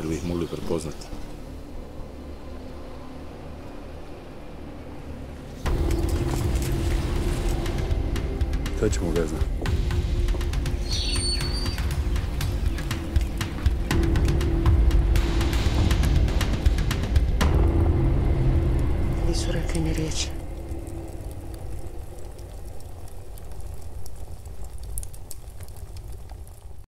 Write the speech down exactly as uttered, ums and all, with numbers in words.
bi ih mogli prepoznati. Kad ćemo ga znati? Nisu rekli ni riječi.